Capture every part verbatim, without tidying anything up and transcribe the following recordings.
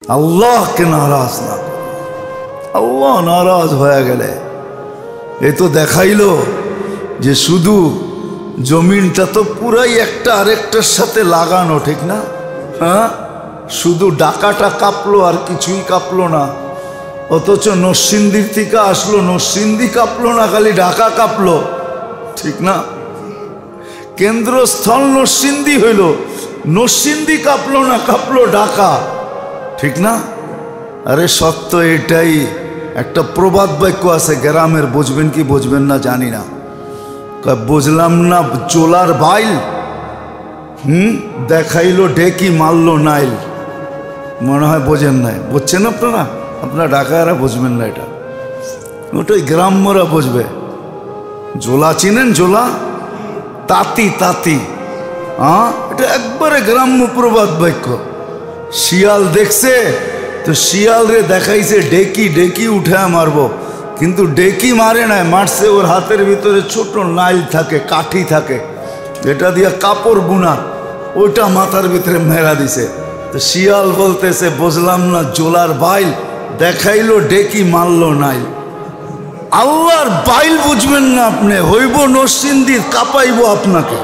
আল্লাহকে নারাজ না, আল্লাহ নারাজ হয়ে গেলে এ তো দেখাইলো যে শুধু জমিনটা তো পুরাই একটা আরেকটার সাথে লাগানো, ঠিক না? হ্যাঁ, শুধু ডাকাটা কাঁপলো আর কিছুই কাঁপলো না, অথচ নরসিংদীর থেকে আসলো, নরসিংদী কাঁপলো না, খালি ঢাকা কাঁপলো, ঠিক না? কেন্দ্রস্থল নরসিংদী হইল, নরসিংদী কাঁপলো না, কাঁপলো ঢাকা, ঠিক না? আরে সত্য এটাই। একটা প্রবাদ বাক্য আছে গ্রামের, বুঝবেন কি বুঝবেন না জানি না, বুঝলাম না চোলার বাইল, হুম দেখাইলো ডেকি মারলো নাইল। মনে হয় বোঝেন নাই, বুঝছেন আপনারা? আপনারা ঢাকায়রা বুঝবেন না, এটা ওটাই গ্রাম্যরা বুঝবে। জোলা চিনেন? জোলা তাঁতি, তাঁতি, হ্যাঁ এটা একবারে গ্রাম্য প্রবাদ বাক্য। শিয়াল দেখছে তো শিয়াল রে দেখাইছে ডেকি, ডেকি উঠে মারবো, কিন্তু ডেকি মারে নাই, মারছে ওর হাতের ভিতরে ছোট নাইল থাকে, কাঠি থাকে, এটা দিয়ে কাপড় বুনা, ওইটা মাথার ভিতরে মেরা দিছে। তো শিয়াল বলতেছে বুঝলাম না জোলার বাইল, দেখাইলো ডেকি মারলো নাইল। আল্লাহর বাইল বুঝবেন না আপনি, হইব নরসিংদী, কাঁপাইব আপনাকে।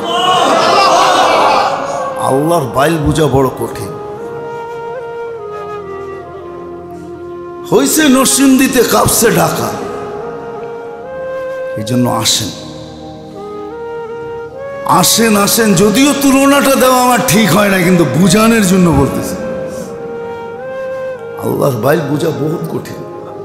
আল্লাহর বাইল বুঝা বড় কঠিন। হইছে নরসিংদীতে, কাঁপছে ঢাকা। এই জন্য আসেন আসেন আসেন, যদিও তুলনাটা দেওয়া আমার ঠিক হয় না, কিন্তু বুঝানোর জন্য বলতেছি। আল্লাহর বাইল বুঝা বহুত কঠিন।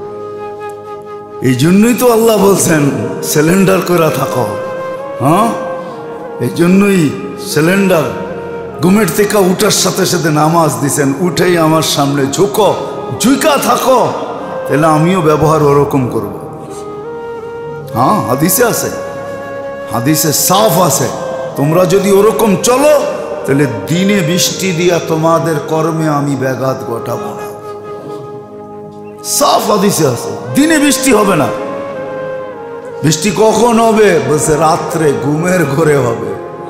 এই জন্যই তো আল্লাহ বলছেন সিলিন্ডার করে থাকো। হ্যাঁ, এই জন্যই সিলিন্ডার ঘুমের থেকে উঠার সাথে সাথে নামাজ দিছেন, উঠেই আমার সামনে ঝুঁকো, ঝুঁকা থাকো, তাহলে আমিও ব্যবহার ওরকম করব। হ্যাঁ, হাদিসে আছে, হাদিসে সাফ আছে, তোমরা যদি ওরকম চলো তাহলে দিনে বৃষ্টি দিয়া তোমাদের কর্মে আমি ব্যাঘাত ঘটাবো না। সাফ হাদিসে আছে, দিনে বৃষ্টি হবে না। বৃষ্টি কখন হবে? বলছে রাত্রে, ঘুমের ঘরে হবে।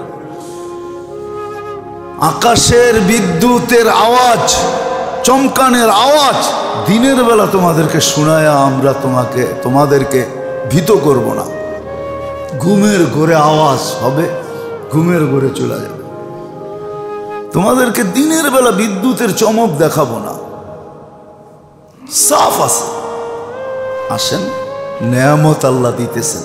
আকাশের বিদ্যুতের আওয়াজ, চমকানের আওয়াজ দিনের বেলা তোমাদেরকে শোনায়া আমরা তোমাকে তোমাদেরকে ভীত করব না। ঘুমের ঘরে আওয়াজ হবে, ঘুমের ঘরে চলে যাবে। তোমাদেরকে দিনের বেলা বিদ্যুতের চমক দেখাবো না। সাফ আছে। আসেন, নেয়ামত আল্লাহ দিতেছেন।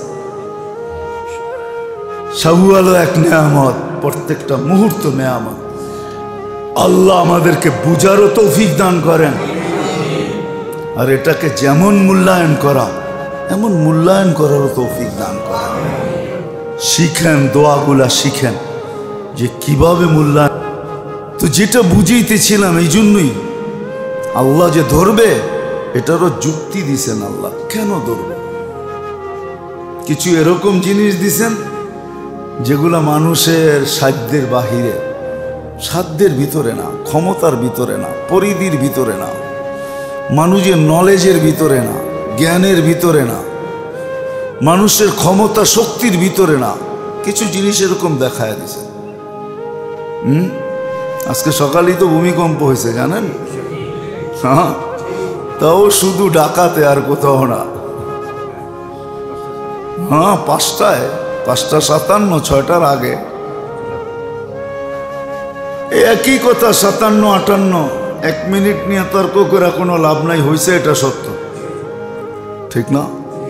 শাওয়ালও এক নেয়ামত, প্রত্যেকটা মুহূর্ত নেয়ামত। আল্লাহ আমাদেরকে বুঝারও তৌফিক দান করেন, আর এটাকে যেমন মূল্যায়ন করা এমন মূল্যায়ন করারও তৌফিক দান করেন। শিখেন, দোয়াগুলা শিখেন যে কিভাবে মূল্যায়ন। তো যেটা বুঝাইতেছিলাম, এই জন্যই আল্লাহ যে ধরবে এটারও যুক্তি দিছেন। আল্লাহ কেন ধরবে? কিছু এরকম জিনিস দিছেন যেগুলা মানুষের সাধ্যের বাহিরে, সাধ্যের ভিতরে না, ক্ষমতার ভিতরে না, পরিধির ভিতরে না, মানুষের নলেজের ভিতরে না, জ্ঞানের ভিতরে না, মানুষের ক্ষমতা শক্তির ভিতরে না। কিছু জিনিস এরকম দেখায় দিছে। হুম আজকে সকালেই তো ভূমিকম্প হয়েছে, জানেন? হ্যাঁ, তাও শুধু ঢাকাতে, আর কোথাও না। হ্যাঁ, পাঁচটায়, পাঁচটা সাতান্ন, ছয়টার আগে। একই কথা, সাতান্ন আটান্ন, এক মিনিট নিয়ে তর্ক করে কোনো লাভ নাই। হয়েছে, এটা সত্য, ঠিক না?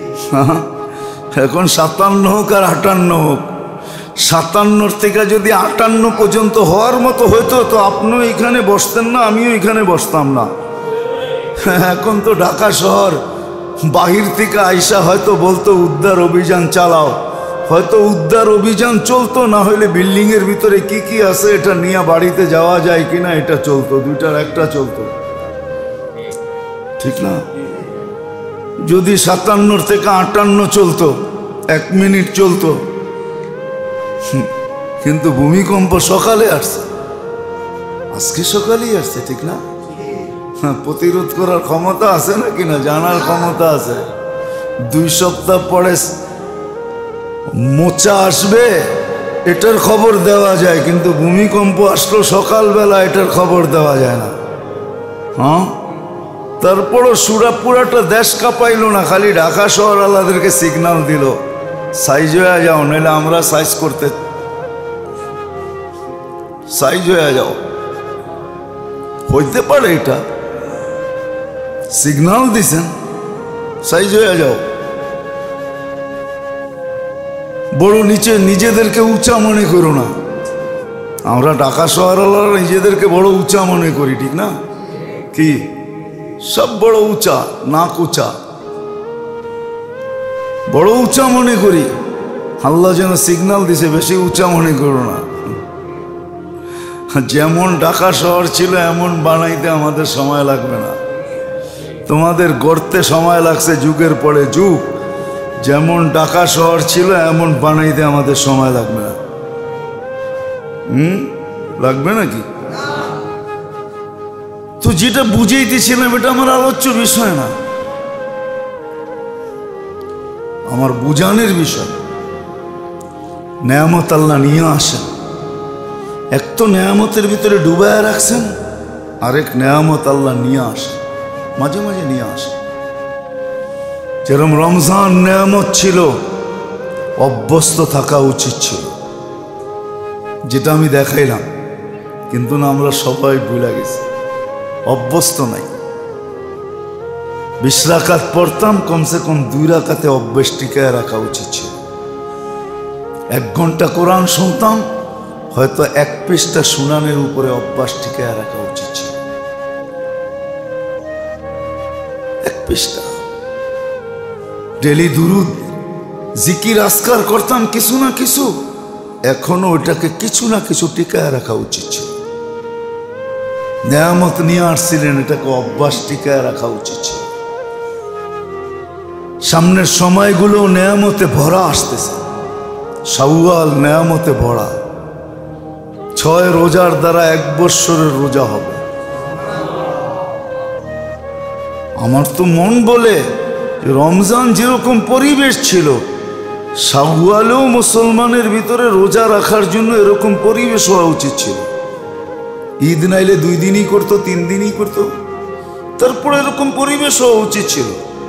এখন সাতান্ন হোক আর আটান্ন হোক, সাতান্নর থেকে যদি আটান্ন পর্যন্ত হওয়ার মতো হইতো তো আপনিও এখানে বসতেন না, আমিও এখানে বসতাম না। এখন তো ঢাকা শহর বাহির থেকে আইসা হয়তো বলতো উদ্ধার অভিযান চালাও, হয়তো উদ্ধার অভিযান চলতো, না হলে বিল্ডিংয়ের ভিতরে কি কি আছে এটা নিয়ে বাড়িতে যাওয়া যায় কিনা এটা চলতো, দুইটার একটা চলতো, ঠিক না? যদি সাতান্নর থেকে আটান্ন চলতো, এক মিনিট চলতো। কিন্তু ভূমিকম্প সকালে আসছে, আজকে সকালেই আসছে, ঠিক না? হ্যাঁ, প্রতিরোধ করার ক্ষমতা আছে না কিনা জানার ক্ষমতা আছে। দুই সপ্তাহ পরে মোচা আসবে এটার খবর দেওয়া যায়, কিন্তু ভূমিকম্প আসলো সকালবেলা এটার খবর দেওয়া যায় না। হ্যাঁ, তারপরও সুরা পুরাটা দেশ কাঁপাইল না, খালি ঢাকা শহর আলাদেরকে সিগন্যাল দিল সাইজ হয়ে যাও, নইলে আমরা সাইজ করতে, সাইজ হয়ে যাও। হইতে পারে এটা, সিগন্যাল দিছেন সাইজ হয়ে যাও। বড় নিচে নিজেদেরকে উঁচা মনে করো না। আমরা ঢাকা শহরওয়ালারা নিজেদেরকে বড় উঁচা মনে করি, ঠিক না? কি সব বড় উঁচা, নাক উঁচা, বড় উঁচা মনে করি। আল্লাহ যেন সিগন্যাল দিছে বেশি উঁচা মনে করো না। যেমন ঢাকা শহর ছিল এমন বানাইতে আমাদের সময় লাগবে না, তোমাদের গড়তে সময় লাগছে যুগের পরে যুগ। যেমন ঢাকা শহর ছিল এমন বানাইতে আমাদের সময় লাগবে না। হুম, লাগবে নাকি? তো যেটা বুঝাইতেছিলাম এটা আমার আলোচ্য বিষয় না, আমার বুঝানোর বিষয়। নেয়ামত আল্লাহ নিয়ে আসেন, এক তো নেয়ামতের ভিতরে ডুবায় রাখছেন, আরেক নেয়ামত আল্লাহ নিয়ে আসেন, মাঝে মাঝে নিয়ে আসেন। যেরকম রমজান নেয়ামত ছিল, অভ্যস্ত থাকা উচিত ছিল, যেটা আমি দেখাইলাম, কিন্তু না আমরা সবাই ভুলে গেছি, অভ্যস্ত নাই। বিশ রাকাত পড়তাম, কমসে কম দুই রাকাতে অভ্যেস টিকায় রাখা উচিত ছিল। এক ঘন্টা কোরআন শুনতাম, হয়তো এক পৃষ্ঠা শুনানের উপরে অভ্যাস টিকায় রাখা উচিত ছিল, এক পৃষ্ঠা। ডেলি দুরুদ জিকির আসকার করতাম কিছু না কিছু, এখনো ওইটাকে কিছু না কিছু টিকায় রাখা উচিত ছিল। নেয়ামত নিয়ে আসছিলেন, এটাকে অভ্যাস টিকায় রাখা উচিত ছিল। সামনের সময়গুলো নেয়ামতে ভরা আসতেছে, শাওয়াল নেয়ামতে ভরা। ছয় রোজার দ্বারা এক বৎসরের রোজা হবে। আমার তো মন বলে রমজান যেরকম পরিবেশ ছিল, শাওয়ালেও মুসলমানের ভিতরে রোজা রাখার জন্য এরকম পরিবেশ হওয়া উচিত ছিল। ঈদ নাইলে দুই দিনই করতো, তিন দিনই করতো, তারপরে এরকম পরিবেশ হওয়া উচিত ছিল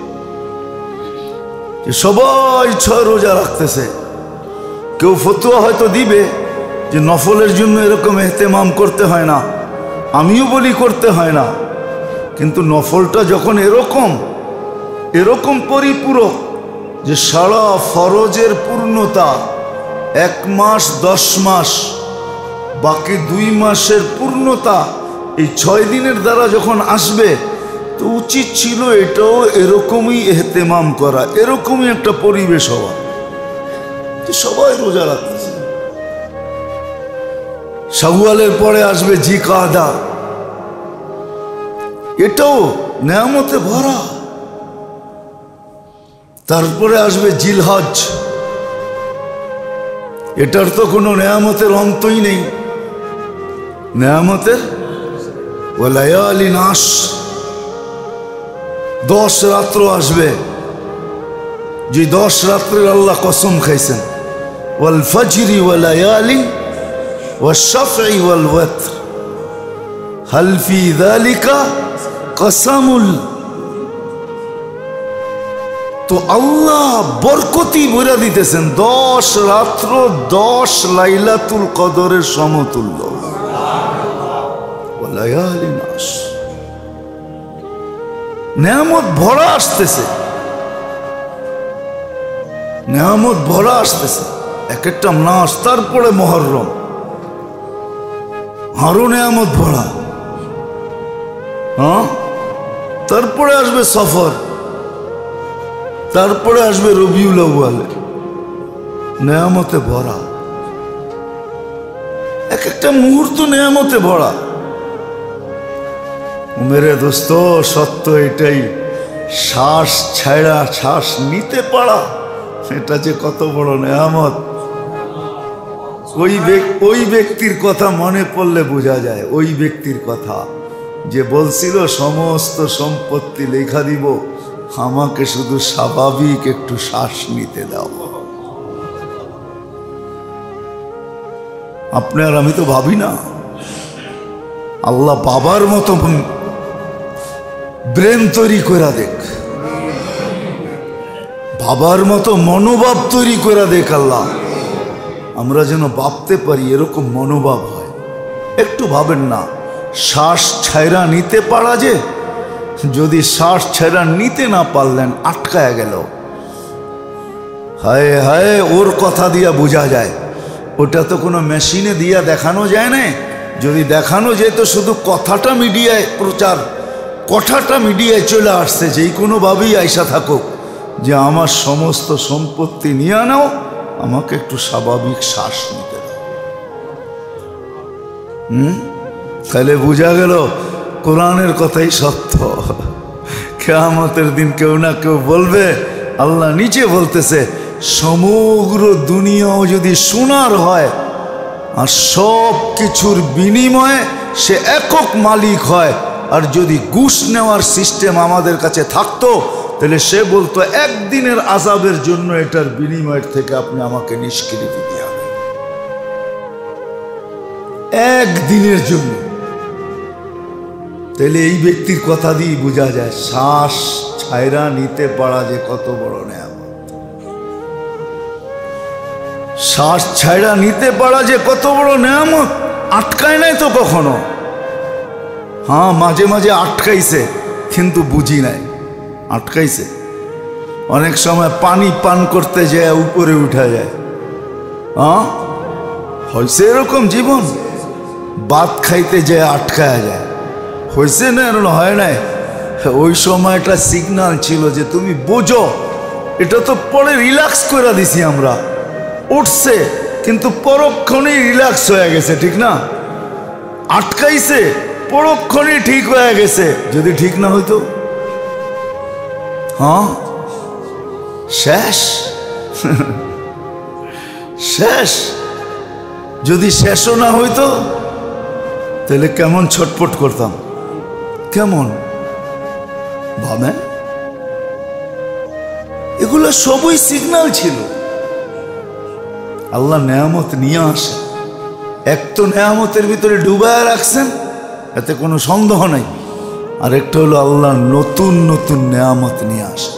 যে সবাই ছয় রোজা রাখতেছে। কেউ ফতুয়া হয়তো দিবে যে নফলের জন্য এরকম এহতেমাম করতে হয় না, আমিও বলি করতে হয় না, কিন্তু নফলটা যখন এরকম এরকম পরিপূরক যে সারা ফরজের পূর্ণতা এক মাস দশ মাস, বাকি দুই মাসের পূর্ণতা এই ছয় দিনের দ্বারা যখন আসবে, তো উচিত ছিল এটাও এরকমই এহতেমাম করা, এরকমই একটা পরিবেশ হওয়া যে সবাই রোজা রাখতেছে। শাওয়ালের পরে আসবে জিকাদা, এটাও নেয়ামতে ভরা। তারপরে আসবে জিলহজ, এটার তো কোনো নেয়ামতের অন্তই নেই। নেয়ামতের ওয়ালায়ালি নাস, দশ রাত্র আসবে, যে দশ রাত্রের আল্লাহ কসম খাইছেন, ওয়াল ফজরি ওয়ালায়ালি ওয়াশফঈ ওয়াল ওয়াতর হাল ফি যালিকা কসমুল। তো আল্লাহ বরকতি বইরা দিতেছেন, দশ রাত্র দশ লাইলাতুল কদরের সমতুল্য। ওয়ালায়ালি নাস, নেয়ামত ভরা আসতেছে, নেয়ামত ভরা আসতেছে, এক একটা মাস। তারপরে মুহররম, আরো নেয়ামত ভরা। হ্যাঁ, তারপরে আসবে সফর, তারপরে আসবে রবিউল আউয়াল, নেয়ামতে ভরা। এক একটা মুহূর্ত নেয়ামতে ভরা। মেরে দোস্ত, সত্য এটাই, শ্বাস ছাড়া শ্বাস নিতে পারা, এটা যে কত বড় নেয়ামত। ওই ওই ব্যক্তির কথা মনে পড়লে বোঝা যায়, ওই ব্যক্তির কথা যে বলছিল সমস্ত সম্পত্তি লেখা দিব, আমাকে শুধু স্বাভাবিক একটু শ্বাস নিতে দাও। আপনি আর আমি তো ভাবি না, আল্লাহ বাবার মতো ব্রেন তৈরি করে দেখ, ভাবার মতো মনোভাব তৈরি করে দেখ আল্লাহ, আমরা যেন ভাবতে পারি এরকম মনোভাব হয়। একটু ভাবেন না, শ্বাস ছাইরা নিতে পারা যে, যদি শ্বাস ছাইরা নিতে না পারলেন আটকায় গেল, হায় হায়, ওর কথা দিয়া বোঝা যায়। ওটা তো কোনো মেশিনে দিয়া দেখানো যায় না। যদি দেখানো যেত শুধু কথাটা মিডিয়ায় প্রচার, কথাটা মিডিয়ায় চলে আসছে যে কোনোভাবেই আইসা থাকুক যে আমার সমস্ত সম্পত্তি নিয়ে নাও, আমাকে একটু স্বাভাবিক শ্বাস নিতে দাও। হুম, তাহলে বোঝা গেল কোরআনের কথাই সত্য। কিয়ামতের দিন কেউ না কেউ বলবে, আল্লাহ নিচে বলতেছে, সমগ্র দুনিয়াও যদি সোনার হয় আর সব কিছুর বিনিময়ে সে একক মালিক হয়, আর যদি ঘুষ নেওয়ার সিস্টেম আমাদের কাছে থাকতো তাহলে সে বলতো একদিনের আযাবের জন্য এটার বিনিময়ের থেকে আপনি আমাকে নিষ্কৃতি দিয়ে দেন, একদিনের জন্য। তাহলে এই ব্যক্তির কথা দিয়ে বোঝা যায় শ্বাস ছাইরা নিতে পারা যে কত বড় নেয়ামত, শ্বাস ছাইরা নিতে পারা যে কত বড় নেয়ামত। আটকায় নাই তো কখনো, হ্যাঁ মাঝে মাঝে আটকাইছে কিন্তু বুঝি নাই আটকাইছে। অনেক সময় পানি পান করতে যায় উপরে উঠা যায়, হ্যাঁ হয়েছে এরকম জীবন। ভাত খাইতে যায় আটকায় যায়, হয়েছে না এরকম হয় নাই? ওই সময়টা সিগন্যাল ছিল যে তুমি বোঝো, এটা তো পরে রিল্যাক্স করে দিছি আমরা, উঠছে কিন্তু পরক্ষণেই রিল্যাক্স হয়ে গেছে, ঠিক না? আটকাইছে পরক্ষণেই ঠিক হয়ে গেছে। যদি ঠিক না হইতো, হ্যাঁ শেষ শেষ। যদি শেষও না হইতো তাহলে কেমন ছটফট করতাম, কেমন ভাবে। এগুলো সবই সিগন্যাল ছিল। আল্লাহ নেয়ামত নিয়ে আসে, এক তো নেয়ামতের ভিতরে ডুবায় রাখছেন, এতে কোনো সন্দেহ নাই। আর একটা হলো আল্লাহ নতুন নতুন নেয়ামত নিয়ে আসে।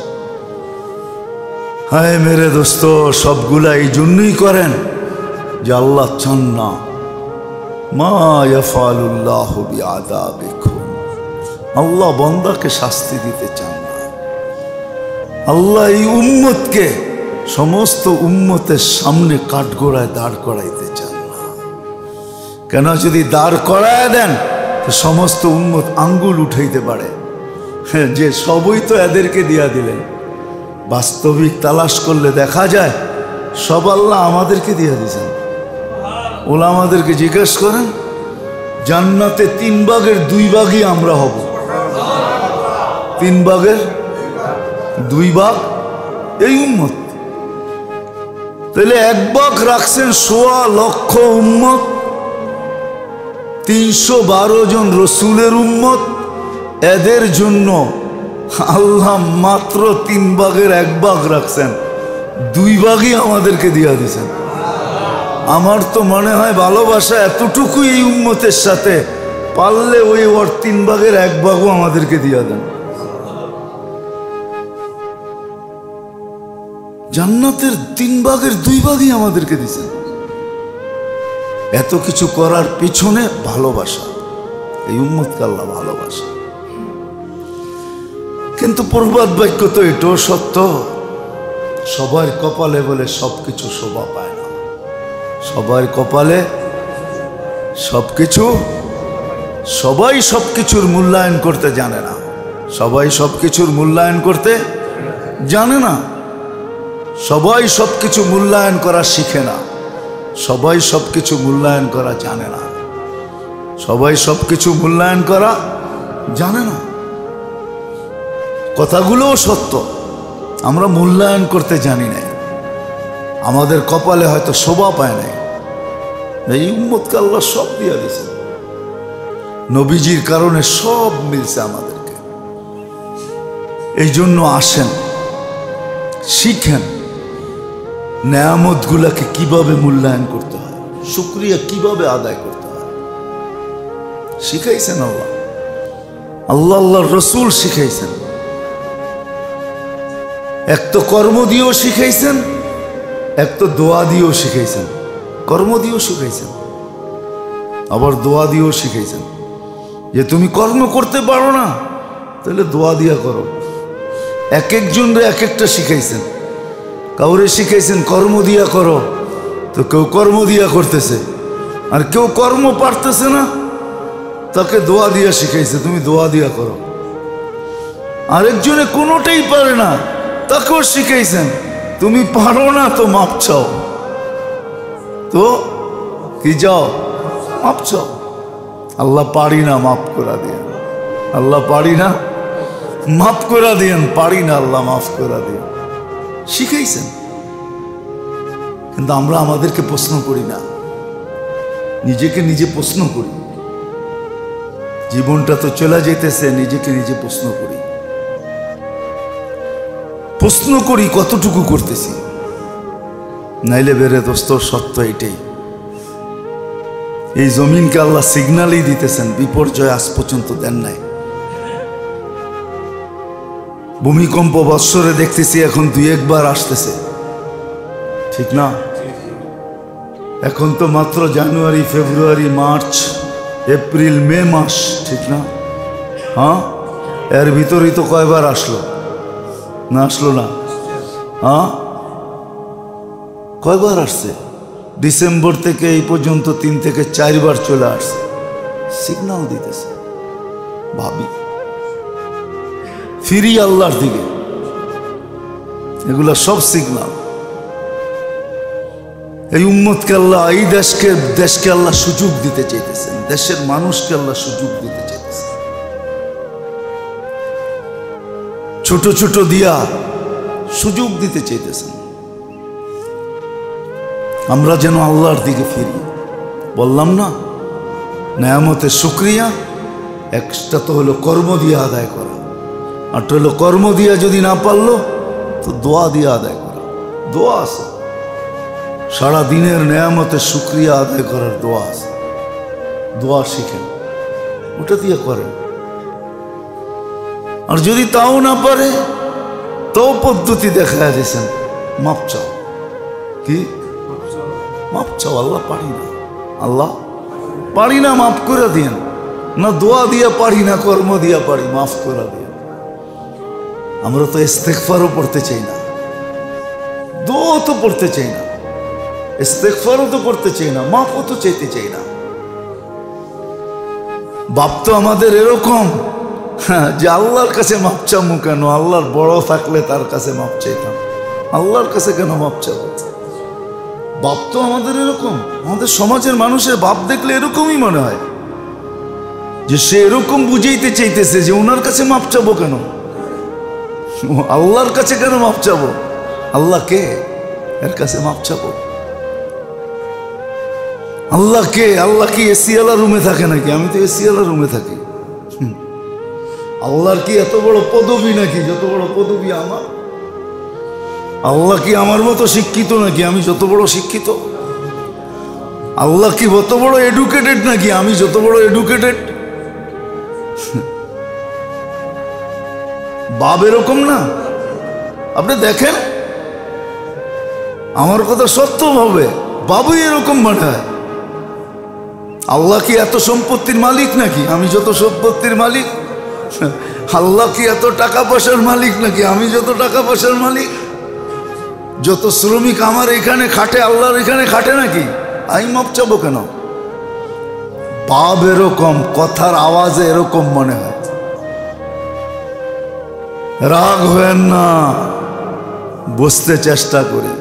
হায় মেরে দোস্ত, সবগুলা এই জন্যই করেন যে আল্লাহ চান না, মা ইয়াফআলুল্লাহু বিআযাবিকুম, আল্লাহ বান্দাকে শাস্তি দিতে চান না। আল্লাহ এই উম্মতকে সমস্ত উম্মতের সামনে কাঠগড়ায় দাঁড় করাইতে চান না। কেন? যদি দাঁড় করায় দেন তো সমস্ত উম্মত আঙ্গুল উঠাইতে পারে যে সবই তো এদেরকে দিয়া দিলেন। বাস্তবিক তালাশ করলে দেখা যায় সব আল্লাহ আমাদেরকে দিয়া দিয়েছেন। ওলামাদেরকে জিজ্ঞেস করেন, জান্নাতে তিন ভাগের দুই ভাগই আমরা হব। তিন ভাগের দুই ভাগ এই উম্মত। তাহলে এক ভাগ রাখছেন সোয়া লক্ষ উম্মত, তিনশো বারো জন রসুলের উম্মত। এদের জন্য আল্লাহ মাত্র তিন ভাগের এক ভাগ রাখছেন, দুই ভাগই আমাদেরকে দিয়া দিয়েছেন। আমার তো মনে হয় ভালোবাসা এতটুকুই এই উম্মতের সাথে, পারলে ওই ওর তিন ভাগের এক ভাগও আমাদেরকে দিয়া দেন। জান্নাতের তিন ভাগের দুই ভাগই আমাদেরকে দিয়েছেন। এত কিছু করার পিছনে ভালোবাসা, এই উম্মতকে আল্লাহ ভালোবাসা। কিন্তু প্রবাদ বাক্য তো এটাও সত্য, সবার কপালে বলে সবকিছু শোভা পায় না। সবার কপালে সবকিছু, সবাই সবকিছুর মূল্যায়ন করতে জানে না। সবাই সবকিছুর মূল্যায়ন করতে জানে না। সবাই সবকিছু মূল্যায়ন করা শিখে না। সবাই সবকিছু মূল্যায়ন করা জানে না। সবাই সবকিছু মূল্যায়ন করা জানে না। কথাগুলোও সত্য, আমরা মূল্যায়ন করতে জানি না। আমাদের কপালে হয়তো শোভা পায় নাই। এই উম্মতকে আল্লাহ সব দিয়ে দিয়েছে, নবীজির কারণে সব মিলছে আমাদেরকে। এই জন্য আসেন, শিখেন নেয়ামতগুলাকে কিভাবে মূল্যায়ন করতে হয়, শুকরিয়া কিভাবে আদায় করতে হয়, শিখাইছেন আল্লাহ। আল্লাহ আল্লাহর রসুল শিখাইছেন। এক তো কর্ম দিয়েও শিখাইছেন, এক তো দোয়া দিয়েও শিখাইছেন। কর্ম দিয়েও শিখাইছেন, আবার দোয়া দিয়েও শিখাইছেন যে তুমি কর্ম করতে পারো না তাহলে দোয়া দিয়া করো। এক একজনরে এক একটা শিখাইছেন। কাউরে শিখাইছেন কর্ম দিয়া করো, তো কেউ কর্ম দিয়া করতেছে, আর কেউ কর্ম পারতেছে না, তাকে দোয়া দিয়া শিখাইছে তুমি দোয়া দিয়া করো। আরেকজনে কোনোটাই পারে না, তাকেও শিখাইছেন তুমি পারো না তো মাপ চাও, তো কি যাও মাপ চাও। আল্লাহ পারি না মাফ করা দিয়েন, আল্লাহ পারি না মাফ করা দিয়েন, পারি না আল্লাহ মাফ করা দিয়েন, শিখাইছেন। কিন্তু আমরা আমাদেরকে প্রশ্ন করি না, নিজেকে নিজে প্রশ্ন করি। জীবনটা তো চলে যেতেছে, নিজেকে নিজে প্রশ্ন করি। প্রশ্ন করি কতটুকু করতেছি, নাইলে বেড়ে দোস্ত সত্য এটাই। এই জমিনকে আল্লাহ সিগন্যালই দিতেছেন, বিপর্যয় আজ পর্যন্ত দেন নাই। ভূমিকম্প বৎসরে দেখতেছি এখন দুই একবার আসতেছে, ঠিক না? এখন তো মাত্র জানুয়ারি, ফেব্রুয়ারি, মার্চ, এপ্রিল, মে মাস, ঠিক না? হ্যাঁ, এর ভিতরেই তো কয়বার আসলো না আসলো না? হ্যাঁ, কয়বার আসছে? ডিসেম্বর থেকে এই পর্যন্ত তিন থেকে চারবার চলে আসছে, সিগন্যাল দিতেছে। ভাবি ফিরি আল্লাহর দিকে, এগুলা সব সিগন্যাল। এই উম্মতকে আল্লাহ, এই দেশকে দেশকে আল্লাহ সুযোগ দিতে চাইতেছেন, দেশের মানুষকে আল্লাহ সুযোগ দিতে চাইতেছেন। ছোট ছোট দিয়া সুযোগ দিতে চাইতেছেন, আমরা যেন আল্লাহর দিকে ফিরি। বললাম না, নেয়ামতের শুকরিয়া একটা তো হলো কর্ম দিয়ে আদায় করা, আর তো হলো কর্ম দিয়া যদি না পারলো তো দোয়া দিয়ে আদায় করা। দোয়া আছে, সারা দিনের নেয়ামতের শুকরিয়া আদায় করার দোয়া আছে, দোয়া শিখেন, ওটা দিয়ে করেন। আর যদি তাও না পারে, তো পদ্ধতি দেখা দিয়েছেন, মাপ চাও। কি মাপ চাও? আল্লাহ পারি না, আল্লাহ পারি না, মাফ করে দিয়েন। না দোয়া দিয়া পারি না, কর্ম দিয়া পারি, মাফ করে দিয়েন। আমরা তো ইস্তেগফারও পড়তে চাই না, দোয়া তো পড়তে চাই না, ইস্তেগফারও তো করতে চাই না, মাফও তো চাইতে চাই না। বাপ তো আমাদের এরকম যে আল্লাহর কাছে মাপ চামু কেন? আল্লাহর বড় থাকলে তার কাছে মাপ চাইতাম, আল্লাহর কাছে কেন মাপ চাবো? বাপ তো আমাদের এরকম। আমাদের সমাজের মানুষের বাপ দেখলে এরকমই মনে হয় যে সে এরকম বুঝাইতে চাইতেছে যে ওনার কাছে মাপ চাবো কেন, আল্লাহর কাছে কেন মাপ চাবো? আল্লাহ কে? এর কাছে মাপ চাবো? আল্লাহ কে? আল্লাহ কি এসিওয়ালা রুমে থাকে নাকি? আমি তো এসিওয়ালা রুমে থাকি। আল্লাহর কি এত বড় পদবী নাকি যত বড় পদবী আমার? আল্লাহ কি আমার মতো শিক্ষিত নাকি আমি যত বড় শিক্ষিত? আল্লাহ কি অত বড় এডুকেটেড নাকি আমি যত বড় এডুকেটেড? বাপ এরকম না? আপনি দেখেন, আমার কথা সত্য ভাবে বাবুই এরকম মনে হয়। আল্লাহ কি এত সম্পত্তির মালিক নাকি আমি যত সম্পত্তির মালিক? আল্লাহ কি এত টাকা পয়সার মালিক নাকি আমি যত টাকা পয়সার মালিক? যত শ্রমিক আমার এখানে খাটে আল্লাহর এখানে খাটে নাকি? আমি মাপ চাবো কেন? বাপ এরকম, কথার আওয়াজে এরকম মনে হয়। রাগ হবেন না, বুঝতে চেষ্টা করি,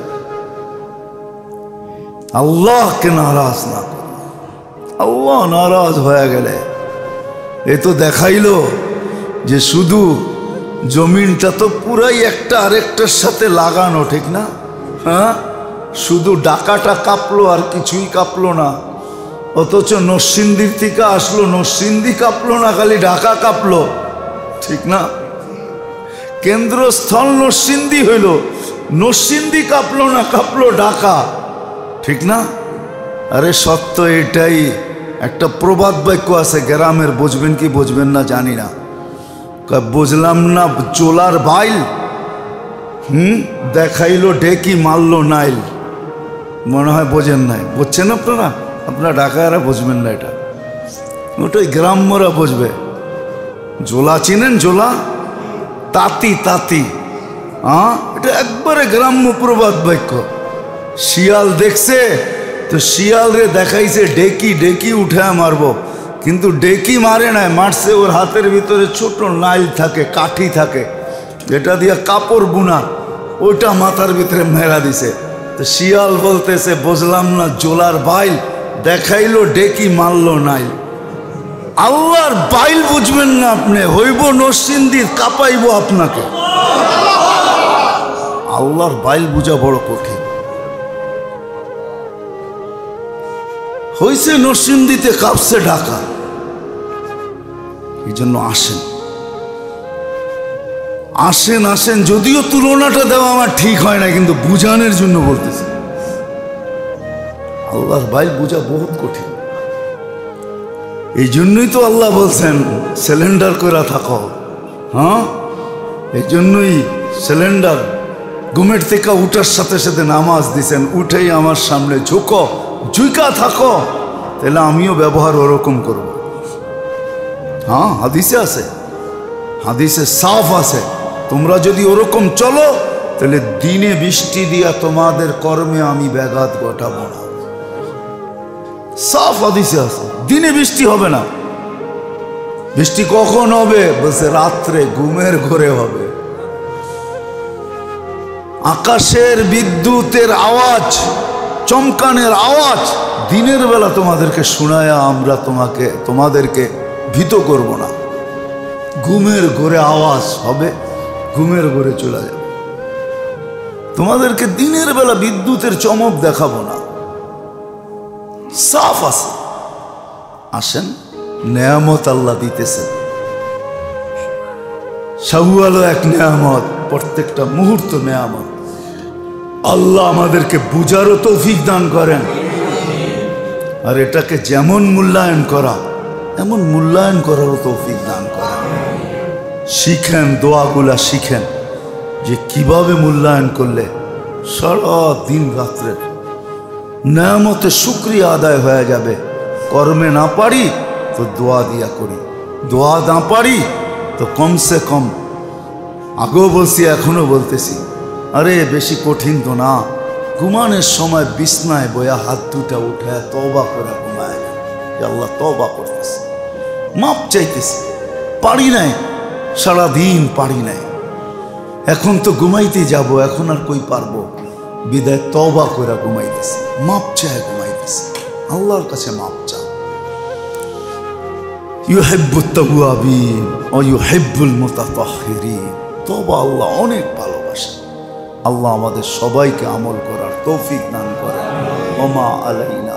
আল্লাহকে নারাজ না করি। আল্লাহ নারাজ হয়ে গেলে এ তো দেখাইলো যে শুধু জমিনটা তো পুরাই একটা আরেকটার সাথে লাগানো, ঠিক না? হ্যাঁ, শুধু ডাকাটা কাঁপলো আর কিছুই কাঁপলো না। অথচ নরসিংদীর থেকে আসলো, নরসিংদী কাঁপলো না, খালি ঢাকা কাঁপলো, ঠিক না? কেন্দ্রস্থল নরসিংদী হইল, নরসিংদী কাঁপলো না, কাঁপলো ঢাকা, ঠিক না? আরে সত্য এটাই। একটা প্রবাদ বাক্য আছে গ্রামের, বুঝবেন কি বুঝবেন না জানি না, বুঝলাম না চোলার বাইল, হুম দেখাইলো ডেকি মারলো নাইল। মনে হয় বোঝেন নাই, বুঝছেন আপনারা? আপনারা ঢাকায়রা বুঝবেন না, এটা ওটাই গ্রাম্যরা বুঝবে। জোলা চিনেন? জোলা তাঁতি, তাঁতি, হ্যাঁ এটা একবারে গ্রাম্য প্রবাদ বাক্য। শিয়াল দেখছে তো শিয়াল রে দেখাইছে ডেকি, ডেকি উঠে মারবো, কিন্তু ডেকি মারে নাই, মারছে ওর হাতের ভিতরে ছোট নাইল থাকে, কাঠি থাকে, যেটা দিয়ে কাপড় বুনা, ওইটা মাথার ভিতরে মেরা দিছে। তো শিয়াল বলতেছে বুঝলাম না জোলার বাইল, দেখাইলো ডেকি মারলো নাইল। আল্লাহর বাইল বুঝবেন না আপনি, হইব নরসিংদীর, কাঁপাইব আপনাকে। আল্লাহর বাইল বুঝা বড় কঠিন। হইছে নরসিংদীতে, কাঁপছে ঢাকা। এই জন্য আসেন আসেন আসেন। যদিও তুলনাটা দেওয়া আমার ঠিক হয় না, কিন্তু বুঝানোর জন্য বলতেছি। আল্লাহর বাইল বুঝা বহুত কঠিন। এই জন্যই তো আল্লাহ বলছেন সিলিন্ডার করে থাকো। হ্যাঁ এই জন্যই সিলিন্ডার ঘুমের থেকে উঠার সাথে সাথে নামাজ দিছেন, উঠেই আমার সামনে ঝুঁকো, ঝুঁকা থাকো, তাহলে আমিও ব্যবহার ওরকম করব। হ্যাঁ হাদিসে আছে, হাদিসে সাফ আছে, তোমরা যদি ওরকম চলো তাহলে দিনে বৃষ্টি দিয়া তোমাদের কর্মে আমি ব্যাঘাত ঘটাবো না। সাফ হাদিসে আছে, দিনে বৃষ্টি হবে না। বৃষ্টি কখন হবে? বলছে রাত্রে, ঘুমের ঘরে হবে। আকাশের বিদ্যুতের আওয়াজ, চমকানের আওয়াজ দিনের বেলা তোমাদেরকে শোনায়া আমরা তোমাকে তোমাদেরকে ভীত করব না। ঘুমের ঘরে আওয়াজ হবে, ঘুমের ঘরে চলে যাবে। তোমাদেরকে দিনের বেলা বিদ্যুতের চমক দেখাবো না। সাফ আছে। আসেন, নেয়ামত আল্লাহ দিতেছেন। শাওয়াল এক নেয়ামত, প্রত্যেকটা মুহূর্ত নেয়ামত। আল্লাহ আমাদেরকে বুঝারও তৌফিক দান করেন, আর এটাকে যেমন মূল্যায়ন করা এমন মূল্যায়ন করারও তৌফিক দান করেন। শিখেন, দোয়াগুলা শিখেন যে কিভাবে মূল্যায়ন করলে সারা দিন রাত্রে নেয়ামতে শুকরিয়া আদায় হয়ে যাবে। কর্মে না পারি তো দোয়া দিয়া করি, দোয়া না পারি তো কমসে কম, আগেও বলছি এখনো বলতেছি, আরে বেশি কঠিন তো না, ঘুমানোর সময় বিছনায় বয়া হাত দুটা উঠে তওবা করে ঘুমায় না, যে আল্লাহ তওবা করতেছে, মাপ চাইতেছে, পারি নাই, সারাদিন পারি নাই, এখন তো ঘুমাইতে যাব, এখন আর কই পারবো, বিদায় তওবা করে ঘুমাইতেছে, মাপ চায় ঘুমাইতেছে, আল্লাহর কাছে মাপ চাও। ইউহিব্বুত তাওয়াবিন ওয়া ইউহিব্বুল মুতাতাহহিরিন। তওবা আল্লাহ অনেক ভালোবাসেন। আল্লাহ আমাদের সবাইকে আমল করার তৌফিক দান করেন। ওমা আলাইনা